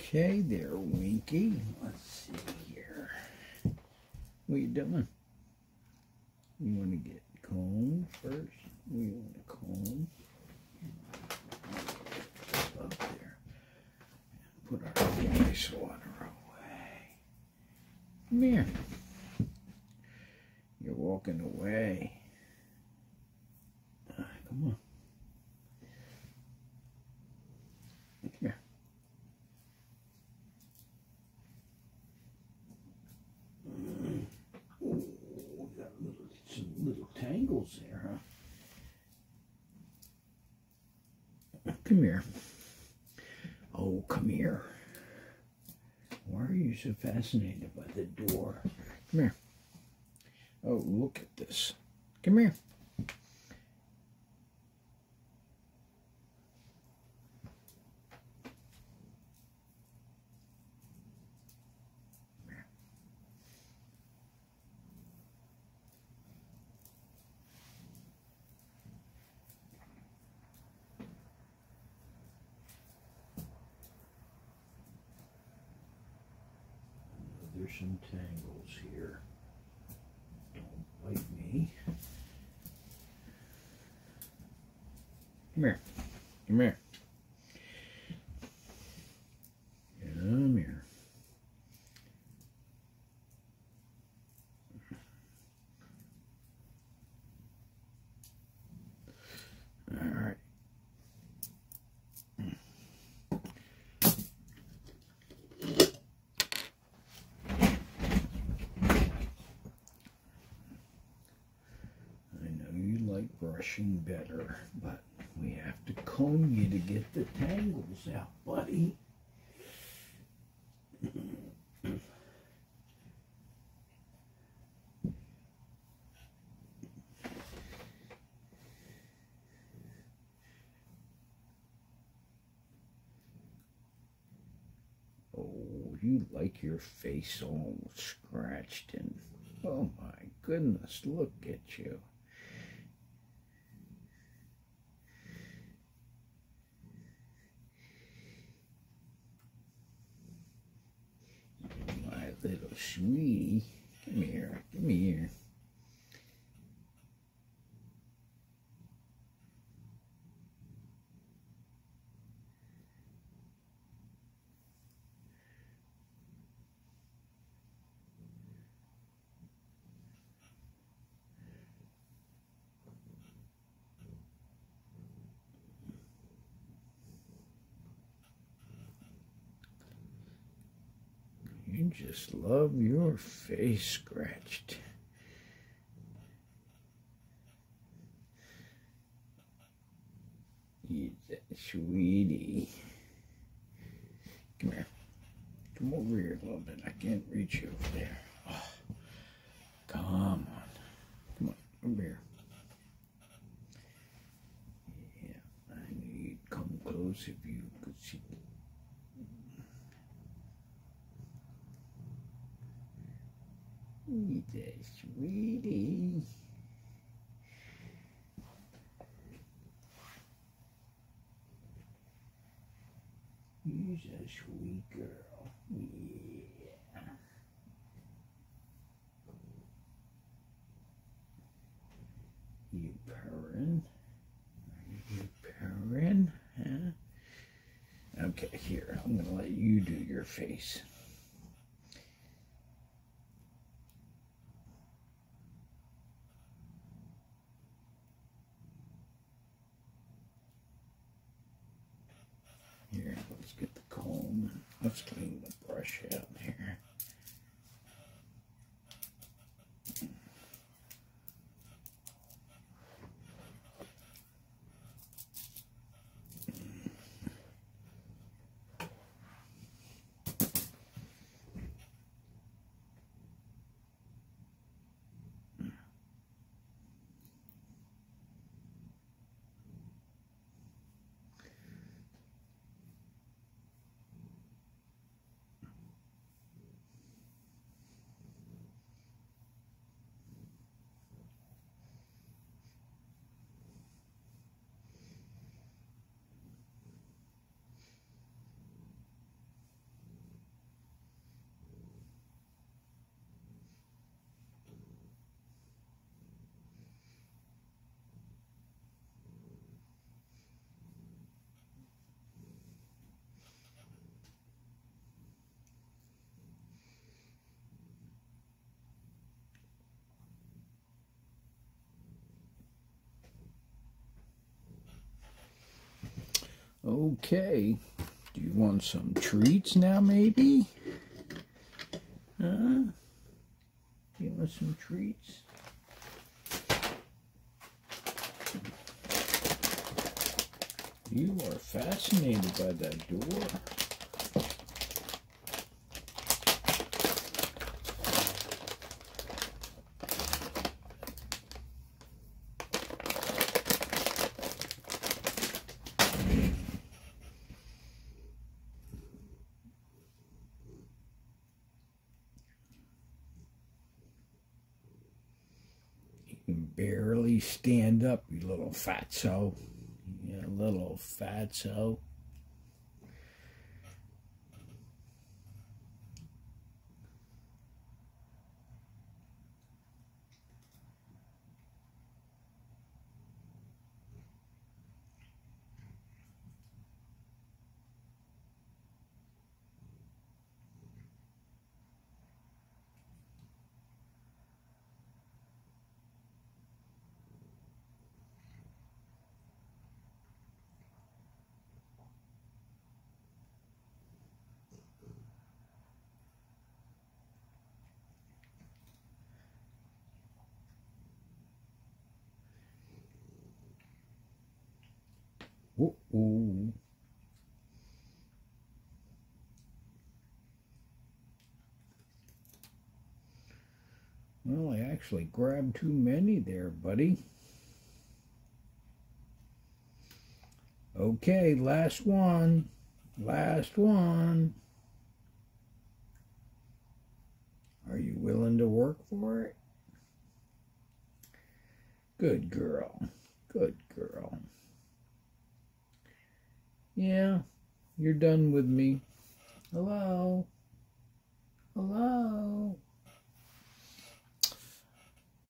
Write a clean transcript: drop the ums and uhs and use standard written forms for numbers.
Okay there, Winky. Let's see here. What you doing? You want to get combed first? We want to comb up there. Put our ice water away. Come here. You're walking away. Come on. Here. Oh, we got some little tangles there, huh? Come here. Oh, come here. Why are you so fascinated by the door? Come here. Oh, look at this. Come here. There's some tangles here. Don't bite me. Come here. Come here. Come here. All right. Brushing better, but we have to comb you to get the tangles out, buddy. Oh, you like your face all scratched and oh my goodness, look at you. Little sweetie, come here, come here. You just love your face scratched. You sweetie. Come here. Come over here a little bit. I can't reach you over there. Oh, come on. Come on, over here. Yeah, I knew you'd come close if you could see. He's a sweetie. He's a sweet girl. Yeah. You purring? Are you purring? Huh? Okay, here. I'm going to let you do your face. Here, let's get the comb. Let's clean the brush out here. Okay. Do you want some treats now, maybe? Huh? You want some treats? You are fascinated by that door. You can barely stand up, you little fatso. You little fatso. Uh-oh. Well, I actually grabbed too many there, buddy. Okay, last one. Last one. Are you willing to work for it? Good girl. Good girl. Yeah, you're done with me. Hello? Hello?